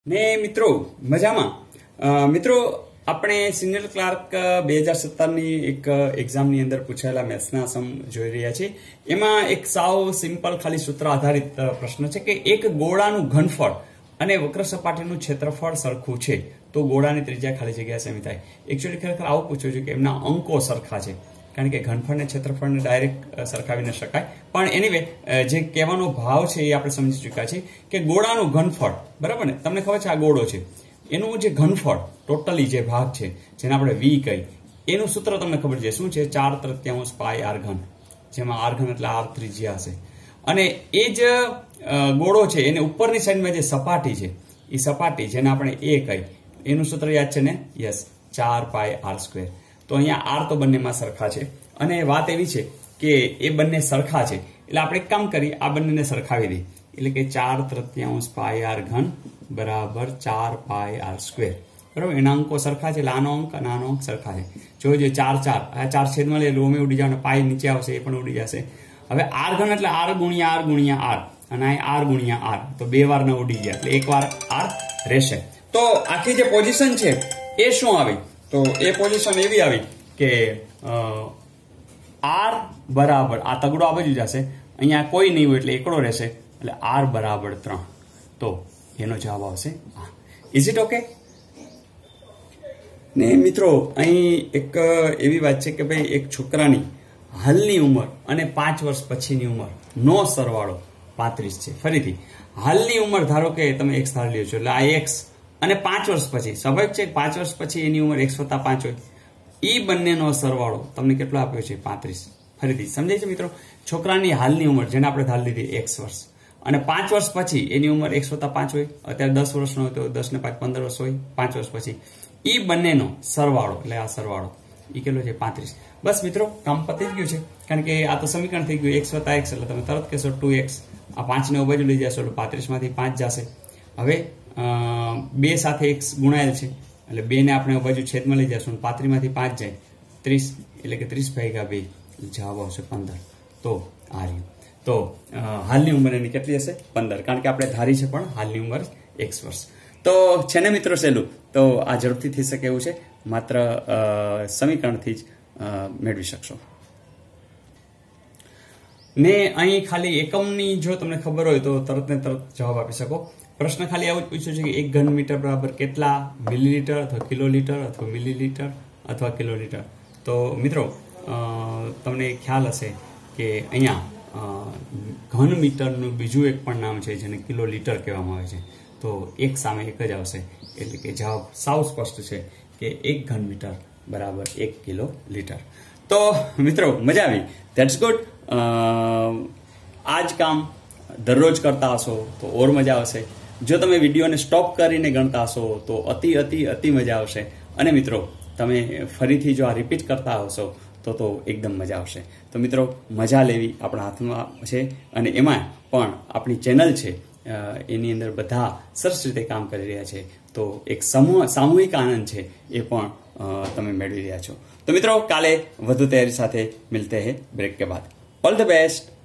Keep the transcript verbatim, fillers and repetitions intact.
ને મિત્રો મજામાં મિત્રો આપણે સિનિયર ક્લાર્ક બે હજાર સત્તર ની એક એક્ઝામ ની અંદર પૂછાયેલા મેથ્સના સમ જોઈ રહ્યા છીએ। એમાં એક સાવ સિમ્પલ ખાલી સૂત્ર આધારિત પ્રશ્ન છે કે એક ગોળાનું ઘનફળ અને વક્ર સપાટીનું ક્ષેત્રફળ સરખું છે તો ગોળાની ત્રિજ્યા ખાલી જગ્યા સેમી થાય। એકચ્યુઅલી ખરેખર આવું પૂછ્યું છે કે એમના અંકો સરખા છે, કારણ કે ઘનફળ ને ક્ષેત્રફળને ડાયરેક્ટ સરખાવી ન શકાય, પણ એનીવે જે કહેવાનો ભાવ છે એ આપણે સમજી ચૂક્યા છીએ કે ગોળાનું ઘનફળ, બરાબર ને, તમને ખબર છે આ ગોળો છે, એનું જે ઘનફળ ટોટલી જે ભાગ છે જેને આપણે વી કહી, એનું સૂત્ર તમને ખબર છે શું છે? ચાર તૃતીયાંશ પાય આર ઘન, જેમાં આર ઘન એટલે આર ત્રિજ્યા હશે। અને એ જ ગોળો છે એને ઉપરની સાઈડમાં જે સપાટી છે એ સપાટી જેને આપણે એ કહી, એનું સૂત્ર યાદ છે ને? યસ, ચાર પાય આર સ્ક્વેર। તો અહીંયા આર તો બંનેમાં સરખા છે અને વાત એવી છે કે એ બંને સરખા છે એટલે આપણે એક કામ કરી આ બંનેને સરખાવી દઈએ, એટલે કે ચાર તૃતીયાંશ પાય આર ઘન બરાબર ચાર પાય આર સ્ક્વેર, બરાબર। એના અંકો સરખા છે એટલે આનો અંક અને આનો અંક સરખા છે। જોજો ચાર ચાર આ ચાર છેદમાં લે રોમે ઉડી જાવ, પાય નીચે આવશે એ પણ ઉડી જશે। હવે આર ઘન એટલે આર ગુણ્યા આર ગુણ્યા આર, અને આ આર ગુણ્યા આર, તો બે વાર ન ઉડી ગયા એટલે એક વાર આર રહેશે। તો આખી જે પોઝિશન છે એ શું આવી? તો એ પોઝિશન એવી આવી કે આર બરાબર આ તગડો આ બાજુ જશે, અહીંયા કોઈ નહીં હોય એટલે એકડો રહેશે, એટલે આર બરાબર ત્રણ, તો એનો જવાબ આવશે આ। Is it okay? ને મિત્રો અહીં એક એવી વાત છે કે ભાઈ એક છોકરાની હાલની ઉંમર અને પાંચ વર્ષ પછીની ઉંમર નો સરવાળો પાંત્રીસ છે। ફરીથી હાલની ઉંમર ધારો કે તમે એક્સ ધારી લ્યો છો એટલે આ એક્સ, અને પાંચ વર્ષ પછી સ્વાભાવિક છે પાંચ વર્ષ પછી એની ઉંમર એક્સ વત્તા પાંચ હોય, એ બંનેનો સરવાળો તમને કેટલો આપ્યો છે? પાંત્રીસ। ફરીથી સમજાય છે મિત્રો? છોકરાની હાલની ઉંમર જેને આપણે ધારી લીધી એક્સ વર્ષ, અને પાંચ વર્ષ પછી એની ઉંમર એક્સ વત્તા પાંચ હોય, અત્યારે દસ વર્ષનો હોય તો દસ ને પાંચ પંદર વર્ષ હોય, પાંચ વર્ષ પછી એ બંનેનો સરવાળો એટલે આ સરવાળો એ કેટલો છે? પાંત્રીસ। બસ મિત્રો કામ પતી ગયું છે, કારણ કે આ તો સમીકરણ થઈ ગયું, એક્સ વત્તા એક્સ એટલે તમે તરત કહેશો ટુ એક્સ, આ પાંચને બાજુ લઈ જશો એટલે પાંત્રીસ માંથી પાંચ જશે। હવે બે સાથે એક્સ ગુણાયેલ છે એટલે બે ને આપણે બાજુ છેદમાં લઈ જશું, પાંત્રીસ માંથી પાંચ જાય ત્રીસ, એટલે કે ત્રીસ ભાગ્યા બે, જવાબ આવશે પંદર। તો આ રહ્યું, તો હાલની ઉંમર એની કેટલી હશે? પંદર, કારણ કે આપણે ધારી છે પણ હાલની ઉંમર એક્સ વર્ષ। તો છે ને મિત્રો સહેલું, તો આ ઝડપથી થઈ શકે એવું છે, માત્ર સમીકરણથી જ મેળવી શકશો। ને અહીં ખાલી એકમની જો તમને ખબર હોય તો તરત ને તરત જવાબ આપી શકો। પ્રશ્ન ખાલી આવું જ પૂછ્યું છે કે એક ઘન મીટર બરાબર કેટલા મિલીલીટર અથવા કિલોલીટર અથવા મિલીલીટર અથવા કિલોલીટર। તો મિત્રો તમને ખ્યાલ હશે કે અહીંયા ઘન મીટરનું બીજું એક પણ નામ છે જેને કિલોલીટર કહેવામાં આવે છે, તો એક સામે એક જ આવશે, એટલે કે જવાબ સાવ સ્પષ્ટ છે કે એક ઘન મીટર બરાબર એક કિલો લીટર। તો મિત્રો મજા આવી, ધેટ્સ ગુડ। આ જ કામ દરરોજ કરતા હશો તો ઓર મજા આવશે, જો તમે વિડીયોને સ્ટોપ કરીને ગણતા હશો તો અતિ અતિ અતિ મજા આવશે, અને મિત્રો તમે ફરીથી જો આ રિપીટ કરતા હશો તો તો એકદમ મજા આવશે। તો મિત્રો મજા લેવી આપણા હાથમાં છે, અને એમાં પણ આપણી ચેનલ છે એની અંદર બધા સરસ રીતે કામ કરી રહ્યા છે, તો એક સમૂહ સામૂહિક આનંદ છે એ પણ તમે મેળવી રહ્યા છો। તો મિત્રો કાલે વધુ તૈયારી સાથે મિલતે હૈ બ્રેક કે બાદ। All the best.